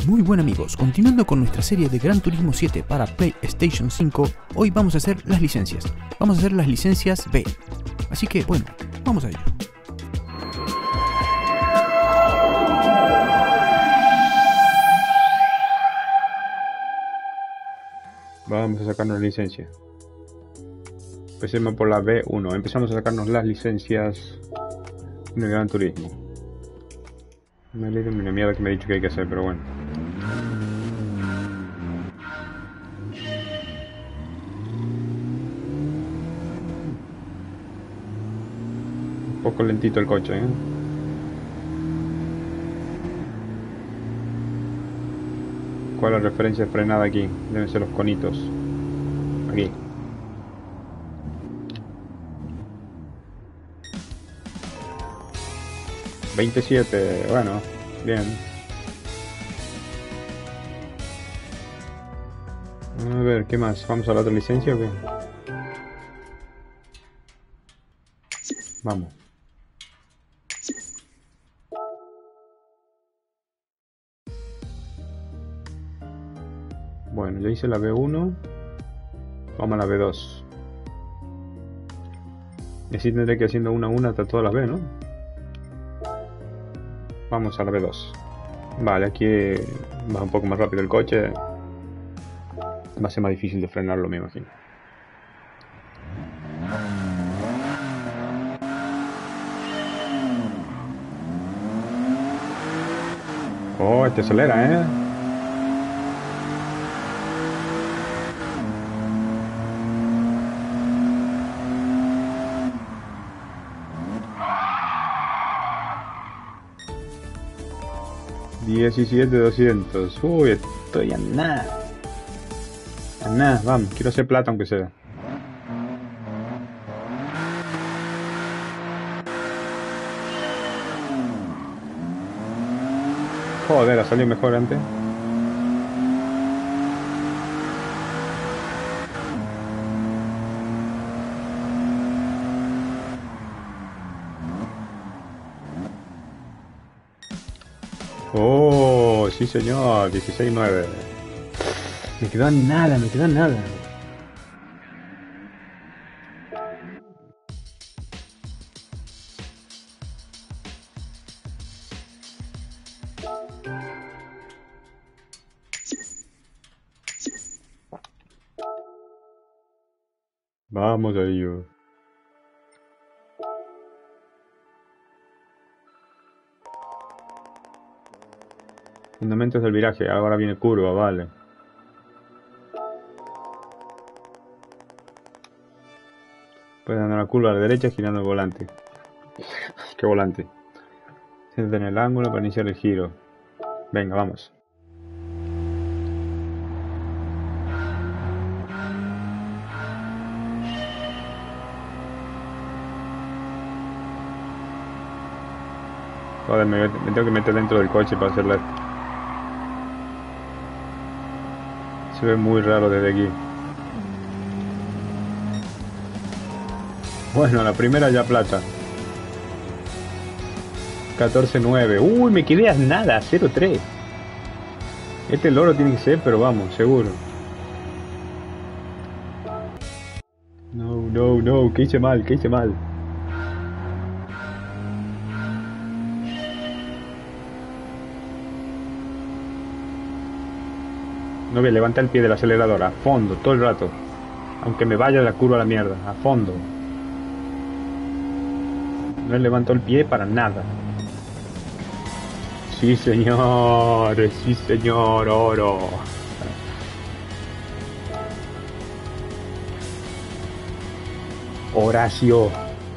Muy buen amigos, continuando con nuestra serie de Gran Turismo 7 para PlayStation 5, hoy vamos a hacer las licencias. Vamos a hacer las licencias B. Así que bueno, vamos a ello. Vamos a sacarnos licencia. Empecemos por la B1. Empezamos a sacarnos las licencias en el Gran Turismo. Me leí una mierda que me he dicho que hay que hacer, pero bueno. Un poco lentito el coche, ¿eh? ¿Cuál es la referencia de frenada aquí? Deben ser los conitos. Aquí. $27, bueno, bien. A ver, ¿qué más? ¿Vamos a la otra licencia o qué? Vamos. Bueno, ya hice la B1. Vamos a la B2. Y así tendré que ir haciendo una a una hasta todas las B, ¿no? Vamos a la B2. Vale, aquí va un poco más rápido el coche. Va a ser más difícil de frenarlo, me imagino. Oh, este acelera, ¿eh? $17,200. Uy, estoy a nada. A nada, vamos, quiero hacer plata aunque sea. Joder, ha salido mejor antes. Oh, sí señor, 16,9. Me quedó nada, me quedó nada. Vamos a ello. Fundamentos del viraje, ahora viene curva, vale. Puedes dar una curva a la derecha girando el volante. ¿Qué volante? Siéntate en el ángulo para iniciar el giro. Venga, vamos. Joder, me tengo que meter dentro del coche para hacerla. Se ve muy raro desde aquí. Bueno, la primera ya plata. 14,9. Uy, me quedé a nada, 0,3. Este loro tiene que ser, pero vamos, seguro. No, que hice mal, que hice mal. No ve, levanta el pie del acelerador a fondo, todo el rato. Aunque me vaya la curva a la mierda, a fondo. No levantó el pie para nada. Sí señor, oro. Horacio.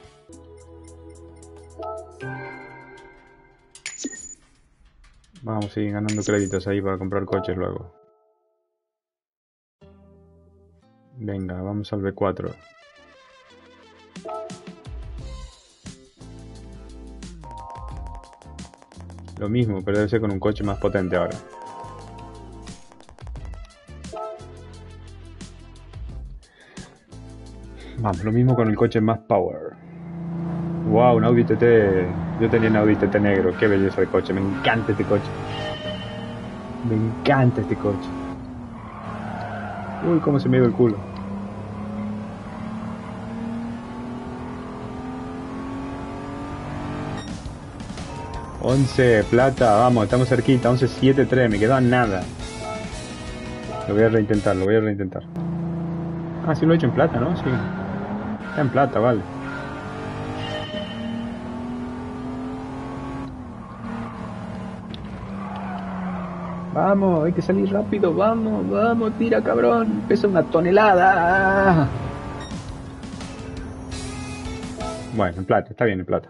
Vamos a seguir ganando créditos ahí para comprar coches luego. Venga, vamos al B4. Lo mismo, pero debe ser con un coche más potente ahora. Vamos, lo mismo con el coche más power. Wow, un Audi TT. Yo tenía un Audi TT negro. Qué belleza de coche, me encanta este coche. Me encanta este coche. Uy, cómo se me ha ido el culo. $11 plata, vamos, estamos cerquita. 11.73, me queda nada. Lo voy a reintentar, lo voy a reintentar. Ah, sí lo he hecho en plata, ¿no? Sí. Está en plata, vale. Vamos, hay que salir rápido, vamos, vamos, tira cabrón, pesa 1 tonelada. Bueno, en plata, está bien en plata.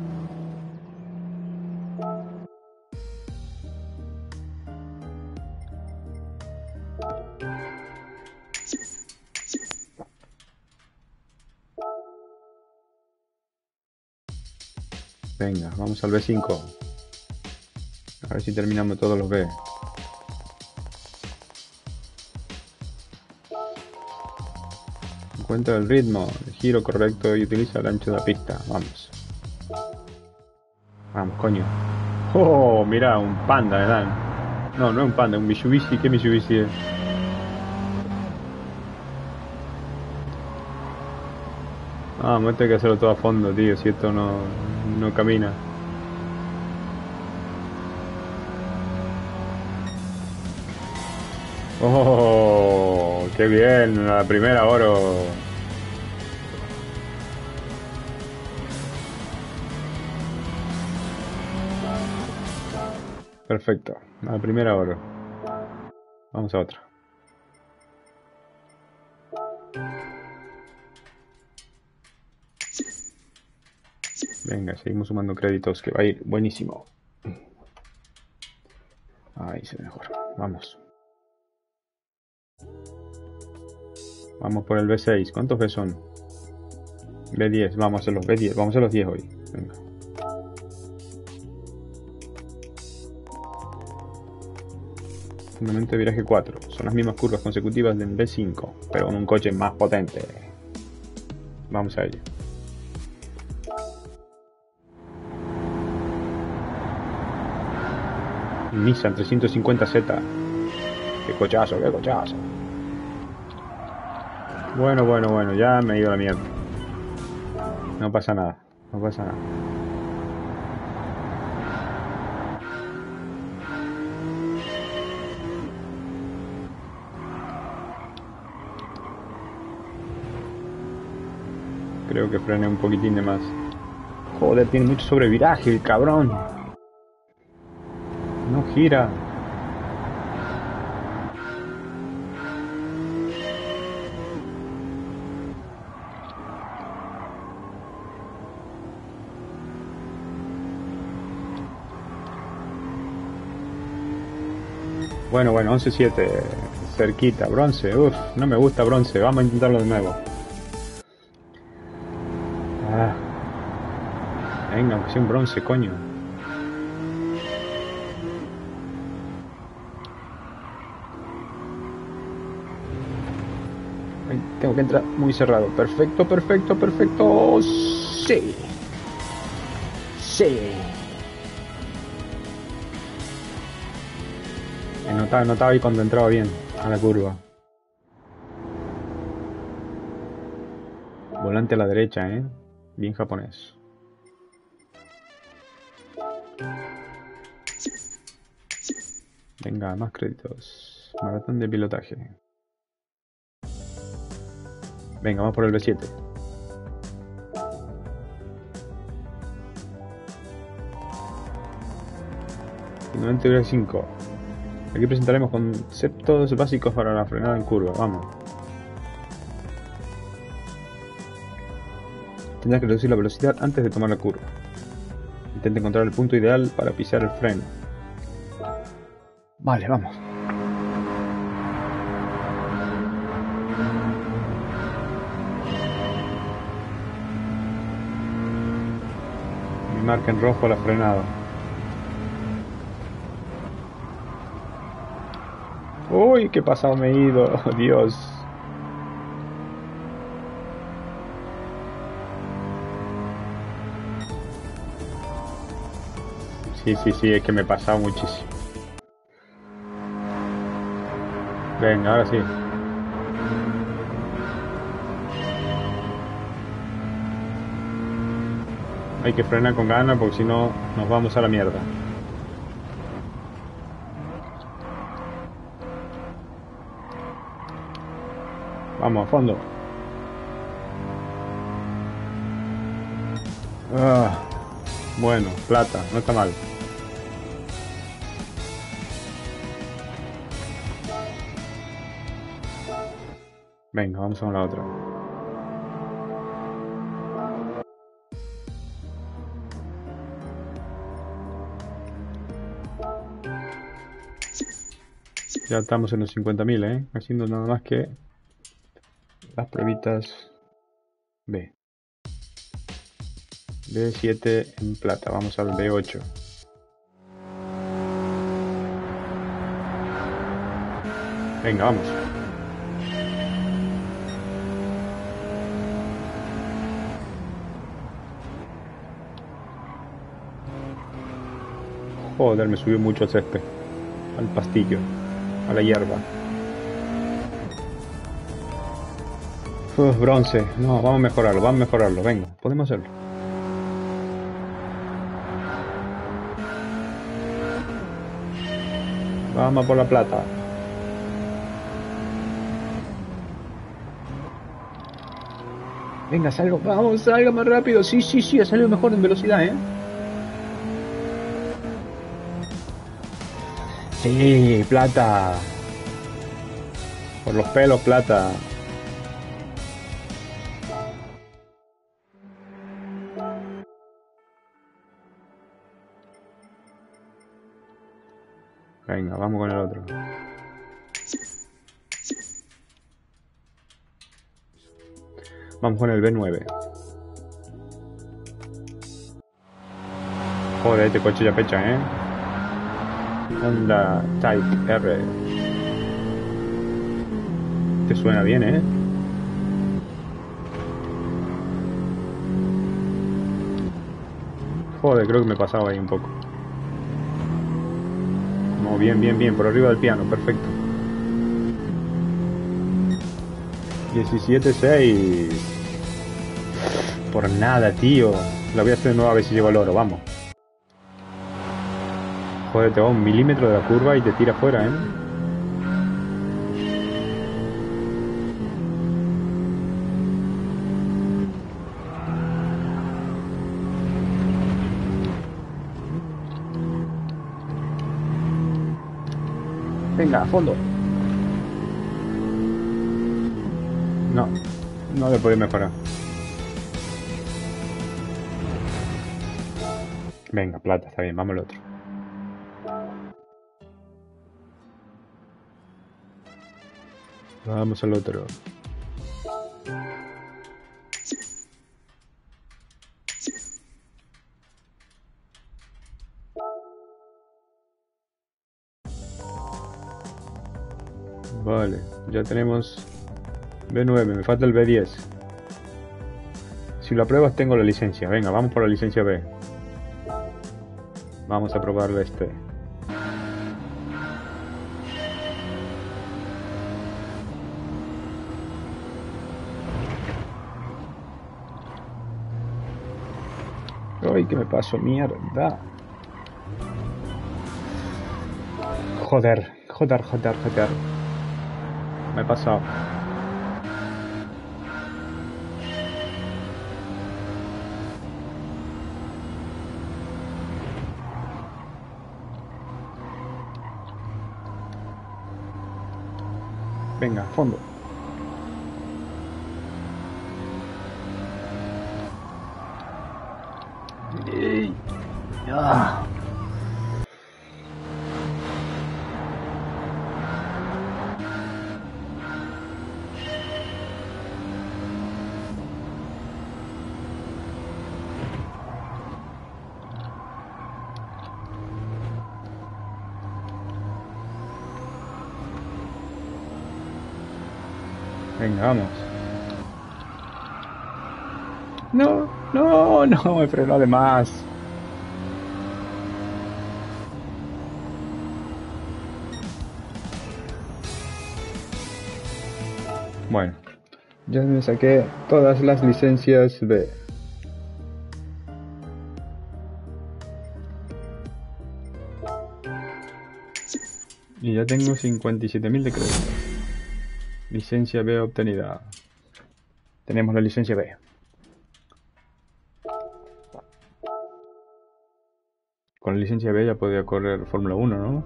Venga, vamos al B5. A ver si terminamos todos los B. Encuentra el ritmo, el giro correcto y utiliza el ancho de la pista. Vamos. Vamos, coño. Oh, mira, un panda me dan. No, no es un panda, un Mitsubishi. ¿Qué Mitsubishi es? Vamos, esto hay que hacerlo todo a fondo, tío, si esto no camina. Oh, qué bien, la primera oro. Perfecto, la primera oro. Vamos a otra. Venga, seguimos sumando créditos, que va a ir buenísimo. Ahí se mejora. Vamos. Vamos por el B6. ¿Cuántos B son? B10. Vamos a hacer los B10. Vamos a hacer los 10 hoy. Venga. Fundamento de viraje 4. Son las mismas curvas consecutivas del B5, pero con un coche más potente. Vamos a ello. Nissan 350Z. Qué cochazo, qué cochazo. Bueno, ya me he ido a la mierda. No pasa nada, no pasa nada. Creo que frené un poquitín de más. Joder, tiene mucho sobreviraje el cabrón. No gira. Bueno, 11.7. Cerquita, bronce. Uff, no me gusta bronce. Vamos a intentarlo de nuevo. Ah. Venga, aunque sea un bronce, coño. Ay, tengo que entrar muy cerrado. Perfecto, perfecto, perfecto. Sí. Sí. Notaba ahí cuando entraba bien a la curva. Volante a la derecha, bien japonés. Venga, más créditos. Maratón de pilotaje. Venga, vamos por el B7. Fundamento de B5. Aquí presentaremos conceptos básicos para la frenada en curva. Vamos. Tendrás que reducir la velocidad antes de tomar la curva. Intenta encontrar el punto ideal para pisar el freno. Vale, vamos. Me marca en rojo la frenada. Uy, qué pasado me he ido, oh, Dios. Sí, es que me he pasado muchísimo. Venga, ahora sí. Hay que frenar con ganas porque si no nos vamos a la mierda. Vamos, a fondo. Ah, bueno, plata, no está mal. Venga, vamos a la otra. Ya estamos en los 50.000, haciendo nada más que las pruebitas B. B7 en plata, vamos al B8. Venga, vamos. Joder, me subió mucho el césped. Al pastillo. A la hierba. Bronce. No, vamos a mejorarlo. Venga, podemos hacerlo. Vamos por la plata. Venga, salga, vamos, salga más rápido. Sí, ha salido mejor en velocidad, Sí, plata. Por los pelos, plata. Venga, vamos con el otro. Vamos con el B9. Joder, este coche ya pecha, Honda Type R. Te suena bien, Joder, creo que me he pasado ahí un poco. No, bien, por arriba del piano, perfecto. 17.6. Por nada, tío. La voy a hacer de nuevo a ver si llego al oro, vamos. Joder, te va 1 milímetro de la curva y te tira fuera, Venga, a fondo. No le puedo mejorar. Venga, plata, está bien, vamos al otro. Vamos al otro. Vale, ya tenemos B9, me falta el B10. Si lo apruebas tengo la licencia. Venga, vamos por la licencia B. Vamos a probarle este. Ay, que me paso, mierda. Joder. Me he pasado. Venga, fondo. Ah. Venga, vamos. No, me frenó de más. Bueno, ya me saqué todas las licencias B. Y ya tengo 57.000 de crédito. Licencia B obtenida. Tenemos la licencia B. Con la licencia B ya podía correr Fórmula 1, ¿no?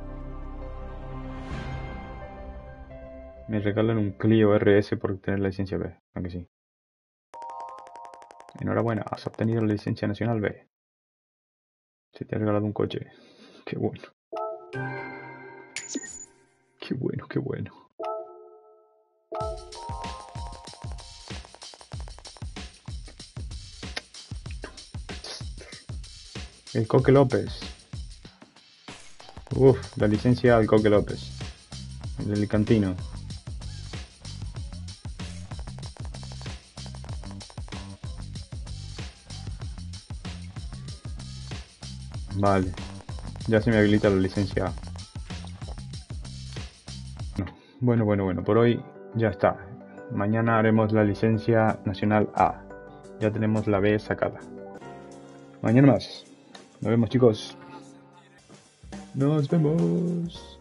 Me regalan un Clio RS por tener la licencia B, aunque sí. Enhorabuena, has obtenido la licencia nacional B. Se te ha regalado un coche. Qué bueno. Qué bueno, qué bueno. El Coque López. Uf, la licencia al Coque López. El alicantino. Vale. Ya se me habilita la licencia A. Bueno, por hoy ya está. Mañana haremos la licencia nacional A. Ya tenemos la B sacada. Mañana más. Nos vemos, chicos. Nos vemos.